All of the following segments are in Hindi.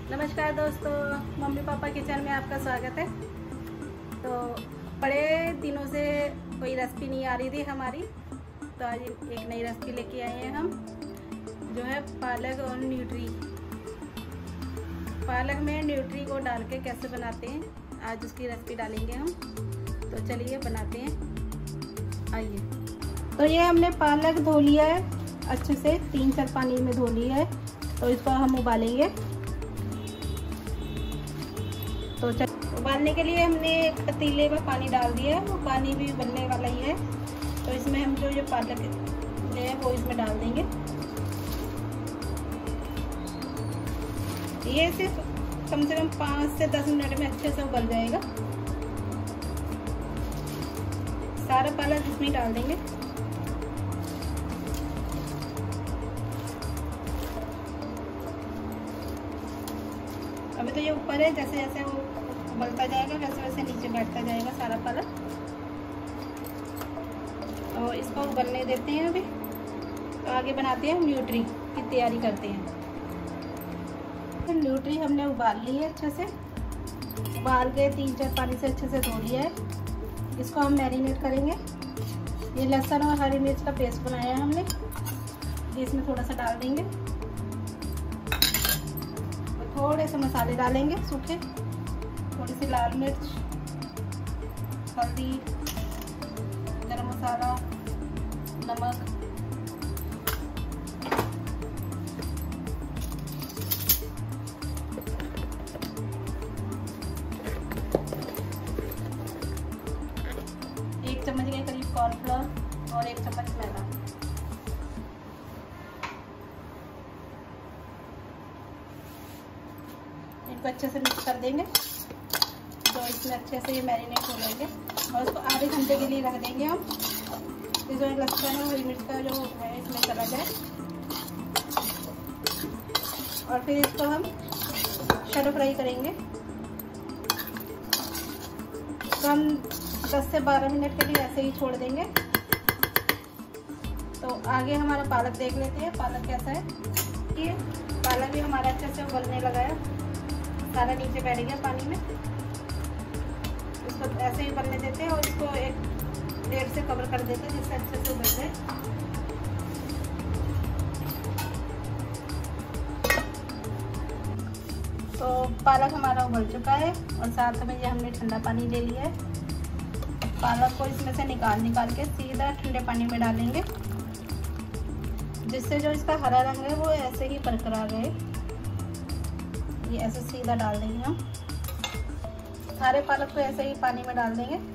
नमस्कार दोस्तों, मम्मी पापा किचन में आपका स्वागत है। तो बड़े दिनों से कोई रेसिपी नहीं आ रही थी हमारी, तो आज एक नई रेसिपी लेके आए हैं हम, जो है पालक और न्यूट्री। पालक में न्यूट्री को डाल के कैसे बनाते हैं, आज उसकी रेसिपी डालेंगे हम। तो चलिए बनाते हैं, आइए। तो ये हमने पालक धो लिया है अच्छे से, 3-4 पानी में धो लिया है। तो इसको हम उबालेंगे। तो उबालने के लिए हमने एक पतीले में पानी डाल दिया है, वो पानी भी उबलने वाला ही है। तो इसमें हम जो ये पालक है वो इसमें डाल देंगे। ये सिर्फ कम से कम 5 से 10 मिनट में अच्छे से उबल जाएगा। सारा पालक इसमें डाल देंगे। अभी तो ये ऊपर है, जैसे जैसे वो उबलता जाएगा वैसे वैसे नीचे बैठता जाएगा सारा पालक। और इसको उबलने देते हैं अभी। तो आगे बनाते हैं न्यूट्री की तैयारी करते हैं। तो न्यूट्री हमने उबाल ली है अच्छे से, उबाल के 3-4 पानी से अच्छे से धो लिया है। इसको हम मैरिनेट करेंगे। ये लहसुन और हरी मिर्च का पेस्ट बनाया है हमने, ये इसमें थोड़ा सा डाल देंगे। थोड़े से मसाले डालेंगे सूखे, थोड़ी सी लाल मिर्च, हल्दी, गरम मसाला, नमक। एक चम्मच के करीब कॉर्नफ्लोर और 1 चम्मच मैदा। इनको अच्छे से मिक्स कर देंगे, तो इसमें अच्छे से ये मैरिनेट हो जाएंगे। और इसको आधे घंटे के लिए रख देंगे हम, जो लहसुन और हरी मिर्च का जो है इसमें चला जाए। और फिर इसको हम शैलो फ्राई करेंगे। तो हम 10 से 12 मिनट के लिए ऐसे ही छोड़ देंगे। तो आगे हमारा पालक देख लेते हैं, पालक कैसा है। ये पालक भी हमारा अच्छे से उबलने लगा है, सारा नीचे बैठ गया पानी में। इसको ऐसे ही उबलने देते हैं और इसको 1-1.5 से कवर कर देते हैं, जिससे अच्छे से उबल जाए। तो पालक हमारा उबल चुका है और साथ में ये हमने ठंडा पानी ले लिया है। पालक को इसमें से निकाल के सीधा ठंडे पानी में डालेंगे, जिससे जो इसका हरा रंग है वो ऐसे ही बरकरार रहे। ये ऐसे सीधा डाल देंगे हम, सारे पालक को ऐसे ही पानी में डाल देंगे।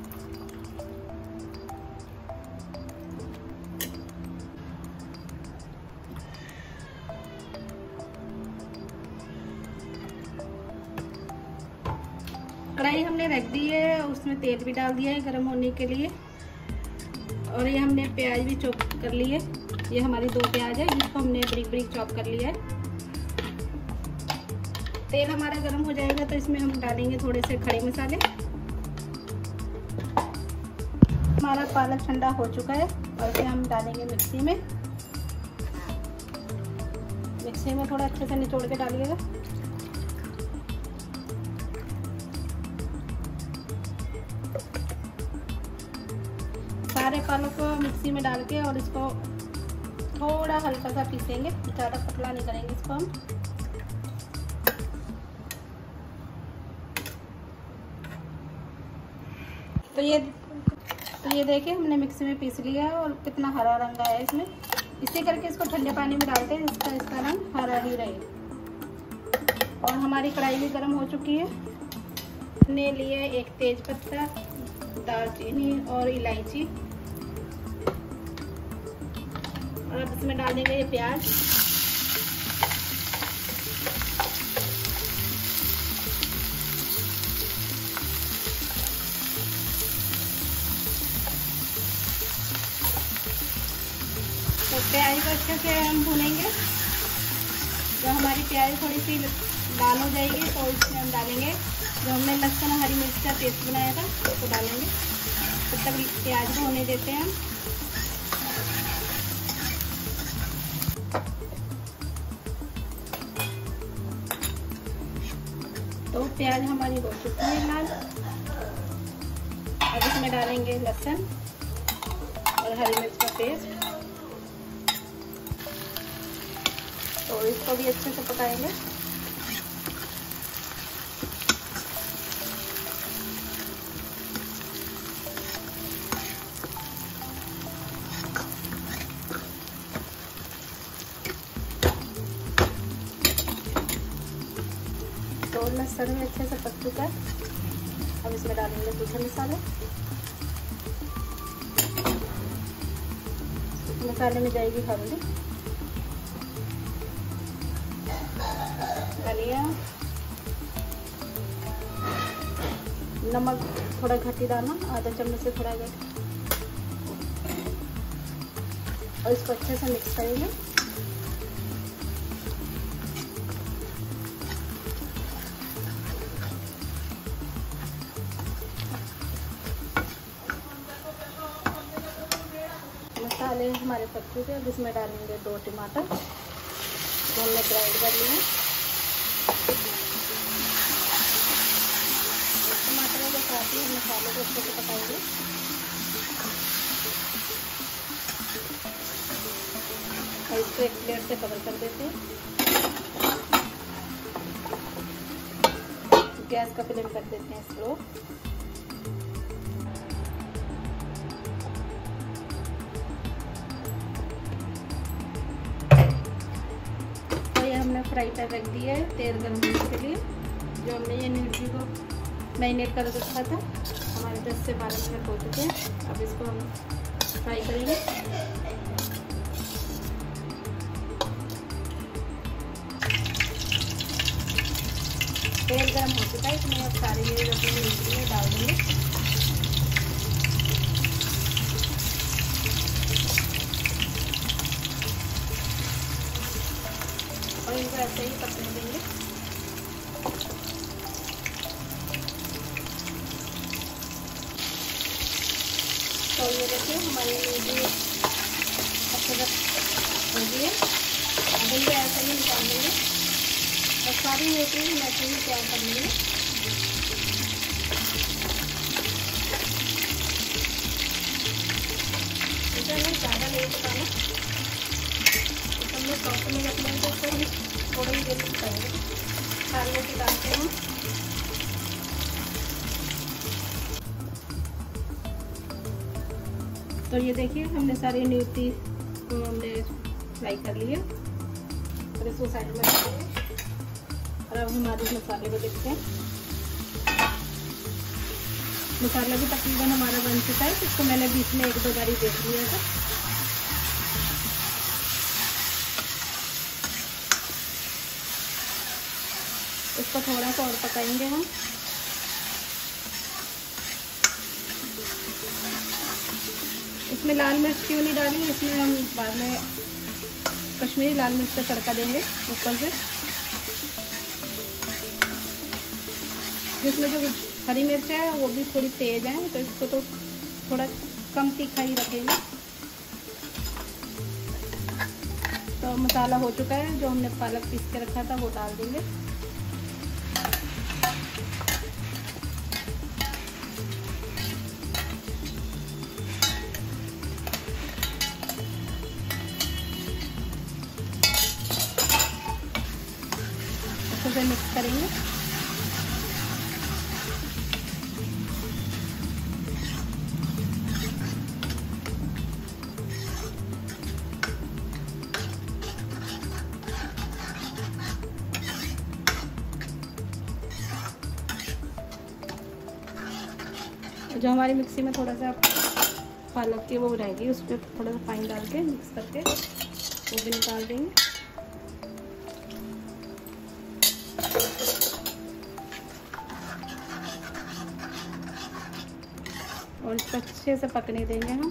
कढ़ाई हमने रख दी है, उसमें तेल भी डाल दिया है गर्म होने के लिए। और ये हमने प्याज भी चॉप कर ली है। ये हमारी 2 प्याज है, जिसको हमने बारीक बारीक चॉप कर लिया है। तेल हमारा गर्म हो जाएगा तो इसमें हम डालेंगे थोड़े से खड़े मसाले। हमारा पालक ठंडा हो चुका है और इसे हम डालेंगे मिक्सी में। मिक्सी में थोड़ा अच्छे से निचोड़ के डालिएगा। सारे पालक को मिक्सी में डाल के और इसको थोड़ा हल्का सा पीसेंगे, ज़्यादा पतला नहीं करेंगे इसको हम। तो ये देखिए हमने मिक्सी में पीस लिया है और कितना हरा रंग आया है इसमें। इसी करके इसको ठंडे पानी में डालते हैं, जिसका इसका रंग हरा ही रहे। और हमारी कढ़ाई भी गर्म हो चुकी है। हमने लिए 1 तेज पत्ता, दालचीनी और इलायची। और अब इसमें डाल देंगे ये प्याज। तो प्याज को अच्छे से हम भूनेंगे। जब हमारी प्याज थोड़ी सी लाल हो जाएगी तो इसमें हम डालेंगे जो हमने लहसुन और हरी मिर्च का पेस्ट बनाया था, उसको डालेंगे। तब तक प्याज को होने देते हैं हम। तो प्याज हमारी हो चुकी है लाल। अब इसमें डालेंगे लहसुन और हरी मिर्च का पेस्ट। तो इसको भी अच्छे से पकाएंगे। तो लहसुन में अच्छे से पक चुका है। अब इसमें डालेंगे सूखे मसाले। मसाले में जाएगी हल्दी, धनिया, नमक थोड़ा घटी डालना, आधा चम्मच से थोड़ा घट, और इसको अच्छे से मिक्स करेंगे। मसाले हमारे पक चुके हैं। अब इसमें डालेंगे 2 टमाटर जो हमने ग्राइंड कर लिए। टमाटरों के साथ ही मसाले को अच्छे से पकाएंगे। और इसको एक प्लेट से कवर कर देते हैं। गैस का फ्लेम कर देते हैं स्लो। हमने फ्राई पैन रख दिया है तेल गर्म करने के लिए। जो हमने ये न्यूट्री को मैरिनेट कर रखा था, हमारे 10 से 12 मिनट हो चुके हैं। अब इसको हम फ्राई करेंगे। तेल गर्म हो चुका है, इसमें अब सारी ये अपनी न्यूट्री में डाल देंगे। और इनको ऐसे ही पकने देंगे। तो ये देखिए हमारी न्यूट्री अच्छे से हो गई है। अब इनको ऐसे ही निकाल देंगे और सारी न्यूट्री हम ऐसे ही तैयार कर लेंगे। इसे हमें ज़्यादा नहीं पकाना, सॉफ्ट में रख लेंगे। तो हम थोड़ी ही देर में पकाएंगे। डालने के डालते हैं। तो ये देखिए हमने सारी न्यूट्री को हमने फ्राई कर लिया और इसको साइड में रख देंगे। और अब हमारे मसाले को देखते हैं। मसाला भी तकरीबन हमारा बन चुका है। इसको मैंने बीच में 1-2 बारी देख लिया था। इसको थोड़ा सा और पकाएंगे हम। इसमें लाल मिर्च क्यों नहीं डाली, इसमें हम बाद में कश्मीरी लाल मिर्च का तड़का देंगे ऊपर से। जिसमें जो हरी मिर्च है वो भी थोड़ी तेज है, तो इसको तो थोड़ा कम तीखा ही रखेंगे। तो मसाला हो चुका है। जो हमने पालक पीस के रखा था वो डाल देंगे। अच्छे से मिक्स करेंगे। जो हमारी मिक्सी में थोड़ा सा पालक की वो रहेगी, उस पर थोड़ा सा पानी डाल के मिक्स करके वो भी निकाल देंगे। और इसको अच्छे से पकने देंगे हम।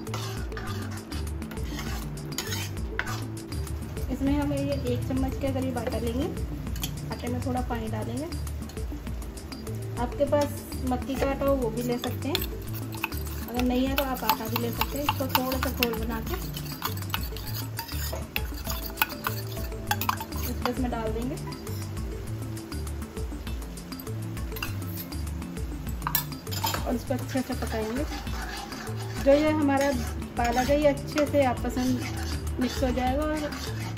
इसमें हम ये 1 चम्मच के करीब आटा लेंगे। आटे में थोड़ा पानी डालेंगे। आपके पास मक्की का आटा हो वो भी ले सकते हैं, अगर नहीं है तो आप आटा भी ले सकते हैं। इसको थोड़ा सा घोल बना के इसमें डाल देंगे। और इसको अच्छे से पकाएंगे। जो ये हमारा पालक है ये अच्छे से आपस में मिक्स हो जाएगा और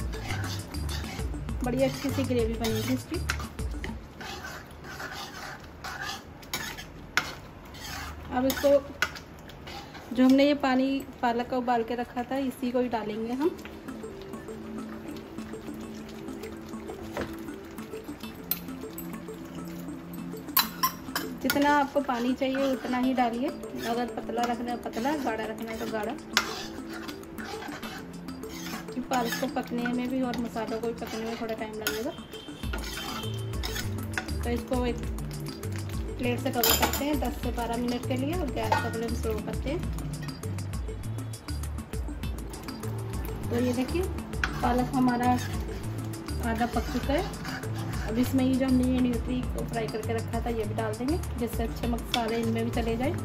बड़ी अच्छी सी ग्रेवी बनेगी इसकी। अब इसको जो हमने ये पानी पालक का उबाल के रखा था इसी को ही डालेंगे हम। जितना आपको पानी चाहिए उतना ही डालिए। अगर पतला रखना है पतला, गाढ़ा रखना है तो गाढ़ा। पालक को पकने में भी और मसालों को भी पकने में थोड़ा टाइम लगेगा। तो इसको एक प्लेट से कवर करते हैं 10 से 12 मिनट के लिए और गैस का फ्लेम स्लो करते हैं। तो ये देखिए पालक हमारा आधा पक चुका है। अब इसमें ये जो हमने ये न्यूट्री को फ्राई करके रखा था ये भी डाल देंगे, जिससे अच्छे मसाले इनमें भी चले जाए।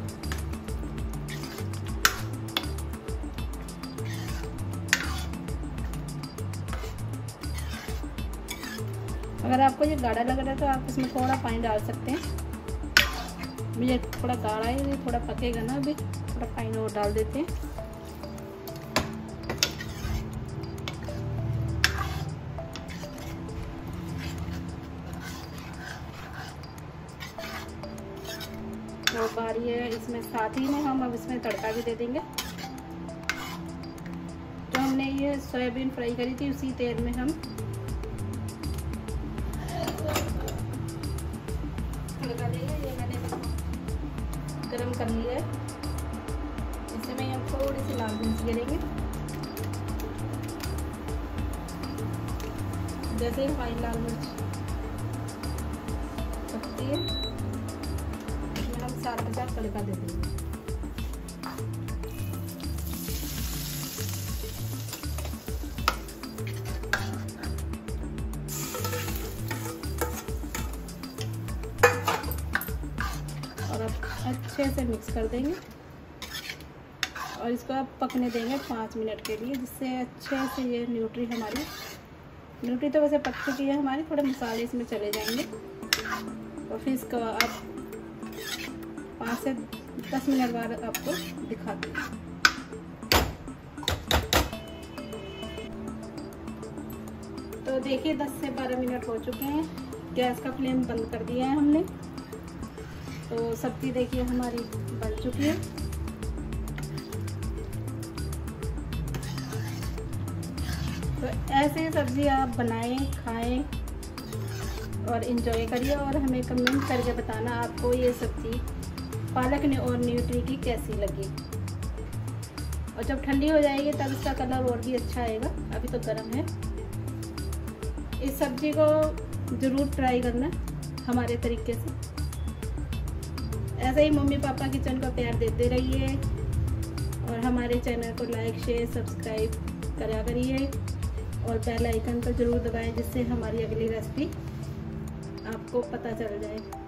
अगर आपको ये गाढ़ा लग रहा है तो आप इसमें थोड़ा पानी डाल सकते हैं। मुझे थोड़ा गाढ़ा है, ये थोड़ा पकेगा ना, अभी थोड़ा पानी और डाल देते हैं। तो बारी है इसमें, साथ ही में हम अब इसमें तड़का भी दे देंगे। जो हमने ये सोयाबीन फ्राई करी थी उसी तेल में हम तड़का देंगे। ये मैंने गरम कर लिया है, इसमें हम थोड़ी सी लाल मिर्च गिरेंगे। जैसे ही हमारी लाल मिर्च पकती है साथ के साथ तड़का दे देंगे। और अब अच्छे से मिक्स कर देंगे और इसको आप पकने देंगे 5 मिनट के लिए, जिससे अच्छे से ये न्यूट्री तो वैसे पक चुकी है हमारी, थोड़े मसाले इसमें चले जाएंगे। और फिर इसको आप 5 से 10 मिनट बाद आपको दिखाते हैं। तो देखिए 10 से 12 मिनट हो चुके हैं, गैस का फ्लेम बंद कर दिया है हमने। तो सब्जी देखिए हमारी बन चुकी है। तो ऐसे सब्जी आप बनाएं, खाएं और इन्जॉय करिए और हमें कमेंट करके बताना आपको ये सब्जी पालक ने और न्यूट्री की कैसी लगी। और जब ठंडी हो जाएगी तब इसका कलर और भी अच्छा आएगा, अभी तो गर्म है। इस सब्जी को ज़रूर ट्राई करना हमारे तरीके से। ऐसे ही मम्मी पापा किचन को प्यार देते रहिए और हमारे चैनल को लाइक शेयर सब्सक्राइब करा करिए और बेल आइकन को ज़रूर दबाएं, जिससे हमारी अगली रेसिपी आपको पता चल जाए।